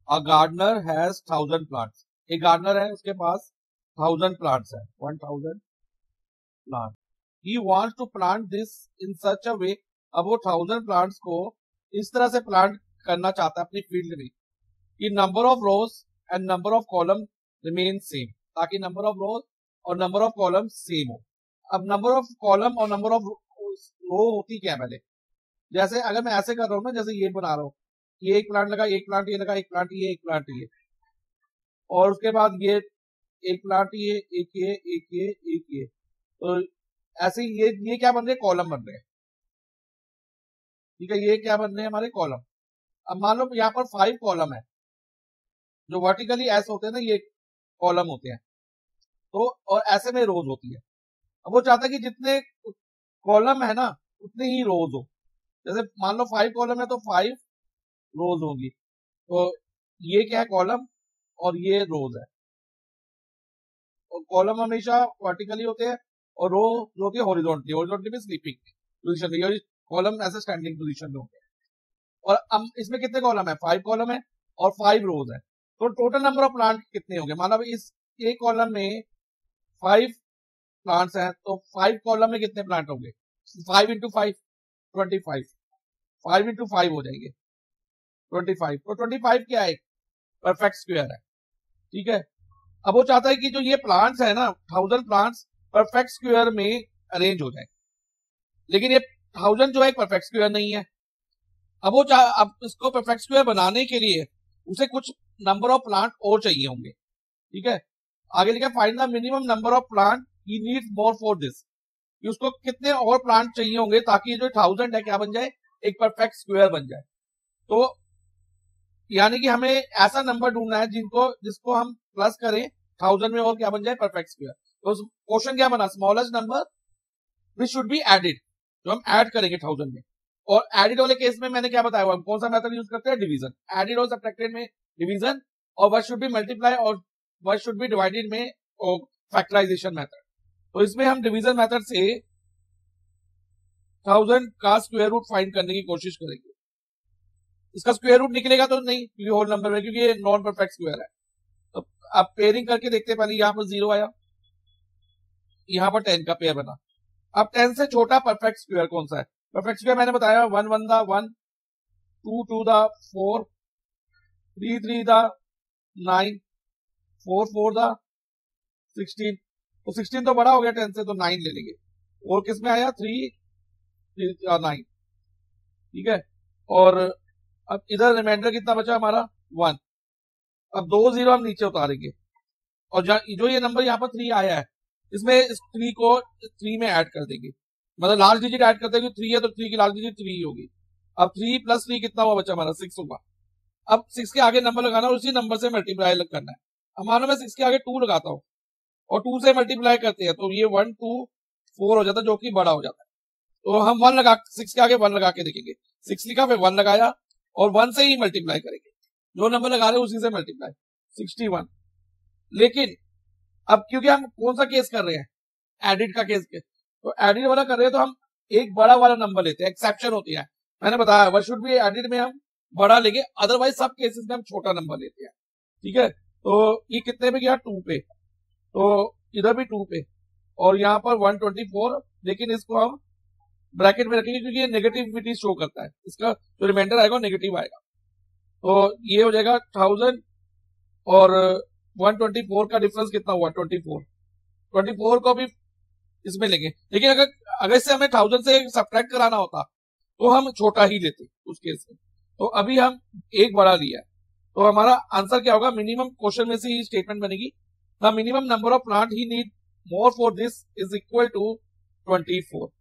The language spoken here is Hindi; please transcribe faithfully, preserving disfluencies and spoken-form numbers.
A gardener has thousand plants, एक गार्डनर है उसके पास थाउजेंड प्लांट्स है, one thousand plant. He wants to plant this in such a way, अब वो थाउजेंड प्लांट्स को इस तरह से प्लांट करना चाहता है अपनी फील्ड में कि number of rows and number of column remain same, ताकि नंबर ऑफ रोज और नंबर ऑफ कॉलम सेम हो। अब नंबर ऑफ कॉलम और नंबर ऑफ रो होती क्या है पहले, जैसे अगर मैं ऐसे कर रहा हूँ ना, जैसे ये बना रहा हूँ, ये एक प्लांट लगा, एक प्लांट ये लगा, एक प्लांट ये, एक प्लांट ये, और उसके बाद ये एक प्लांट ये, एक ये, एक ये, एक ये, तो ऐसे ये ये क्या बन रहे हैं, कॉलम बन रहे हैं। ठीक है, ये क्या बन रहे हैं हमारे कॉलम। अब मान लो यहाँ पर फाइव कॉलम है, जो वर्टिकली ऐसे होते हैं ना, ये कॉलम होते हैं, तो और ऐसे में रोज होती है। अब वो चाहता है कि जितने कॉलम है ना उतने ही रोज हो, जैसे मान लो फाइव कॉलम है तो फाइव रोज होगी, तो ये क्या है कॉलम और ये रोज है। और कॉलम हमेशा वर्टिकली होते हैं और रो जो होती है हॉरिजॉन्टली, हॉरिजॉन्टली में स्लीपिंग पोजीशन में, कॉलम ऐसे स्टैंडिंग पोजीशन में होते हैं। और अब इसमें कितने कॉलम है, फाइव कॉलम है और फाइव रोज है, तो टोटल नंबर ऑफ प्लांट कितने होंगे, मतलब इस एक कॉलम में फाइव प्लांट्स हैं, तो फाइव कॉलम में कितने प्लांट होंगे, five into five twenty five, five into five हो जाएंगे ट्वेंटी फाइव, तो ट्वेंटी फाइव क्या है, परफेक्ट स्क्वायर है। ठीक है, अब वो चाहता है कि जो ये प्लांट्स है ना, थाउजेंड प्लांट्स परफेक्ट स्क्वायर में अरेंज हो जाए, लेकिन ये थाउजेंड जो है परफेक्ट स्क्वायर नहीं है। अब वो चाह अब इसको परफेक्ट स्क्वायर बनाने के लिए उसे कुछ नंबर ऑफ प्लांट और चाहिए होंगे। ठीक है, आगे लिखा find the minimum number of plant he needs more for this, कि उसको कितने और प्लांट चाहिए होंगे ताकि जो थाउजेंड है क्या बन जाए, एक परफेक्ट स्क्वायर बन जाए। तो यानी कि हमें ऐसा नंबर ढूंढना है जिनको जिसको हम प्लस करें थाउजेंड में और क्या बन जाए, परफेक्ट स्क्वायर। तो क्वेश्चन क्या बना, smallest number which should be added, जो हम ऐड करेंगे थाउजेंड में। और एडिड वाले केस में मैंने क्या बताया, हम कौन सा मेथड यूज करते हैं, डिवीजन। एडिड और सब्ट्रैक्टेड में डिवीजन, और व्हाट शुड बी मल्टीप्लाई और व्हाट शुड बी डिवाइडेड में फैक्टराइजेशन मेथड। तो इसमें हम डिवीजन मेथड से थाउजेंड का स्क्वायर रूट फाइंड करने की कोशिश करेंगे। इसका स्क्वायर रूट निकलेगा तो नहीं, क्योंकि होल नंबर में, क्योंकि ये नॉन परफेक्ट स्क्वायर है। तो अब पेयरिंग करके देखते हैं, पहले यहां पर जीरो आया, यहां पर टेन का पेयर बना। अब टेन से छोटा परफेक्ट स्क्वायर कौन सा है, परफेक्ट स्क्वायर मैंने बताया वन वन दा वन, टू टू दा फोर, थ्री थ्री दा नाइन, फोर फोर दा सिक्सटीन। तो सिक्सटीन तो बड़ा हो गया टेन से, तो नाइन ले लेंगे। और किस में आया, थ्री नाइन। ठीक है, और अब इधर रिमाइंडर कितना बचा हमारा, वन। अब दो जीरो हम नीचे उतारेंगे, और जो ये नंबर यहाँ पर थ्री आया है, इसमें इस थ्री को थ्री में ऐड कर देंगे, मतलब लास्ट डिजिट ऐड कर देंगे। थ्री है तो थ्री की लास्ट डिजिट थ्री होगी। अब थ्री प्लस थ्री कितना हुआ बच्चा हमारा, सिक्स होगा। अब सिक्स के आगे नंबर लगाना और उसी नंबर से मल्टीप्लाई करना है। अब मानो मैं सिक्स के आगे टू लगाता हूँ और टू से मल्टीप्लाई करते हैं, तो ये वन टू फोर हो जाता है, जो कि बड़ा हो जाता है। तो हम वन लगा, सिक्स के आगे वन लगा के देखेंगे, सिक्स लिखा फिर वन लगाया और वन से ही मल्टीप्लाई करेंगे, जो नंबर लगा रहे हैं उसी से मल्टीप्लाई, सिक्सटी वन। लेकिन अब क्योंकि हम कौन सा केस कर रहे हैं, एडिट का केस के, तो एडिट वाला कर रहे हैं तो हम एक बड़ा वाला नंबर लेते हैं, एक्सेप्शन होती है, मैंने बताया व्हाट शुड बी एडिट में हम बड़ा लेंगे, अदरवाइज सब केसेस में हम छोटा नंबर लेते हैं। ठीक है, तो ये कितने पे गया, टू पे, तो इधर भी टू पे, और यहाँ पर वन ट्वेंटी फोर, लेकिन इसको हम ब्रैकेट में रखेंगे क्योंकि ये नेगेटिविटी शो करता है, इसका जो रिमाइंडर आएगा नेगेटिव आएगा। तो ये हो जाएगा थाउजेंड और वन ट्वेंटी फोर का डिफरेंस कितना हुआ, ट्वेंटी फोर। ट्वेंटी फोर को भी इसमें लेंगे, लेकिन अगर अगर इससे हमें थाउजेंड से सब्ट्रैक्ट कराना होता तो हम छोटा ही लेते उस केस में। तो अभी हम एक बड़ा लिया, तो हमारा आंसर क्या होगा, मिनिमम क्वेश्चन में से ही स्टेटमेंट बनेगी, the minimum number of plant he need more for this is equal to twenty four.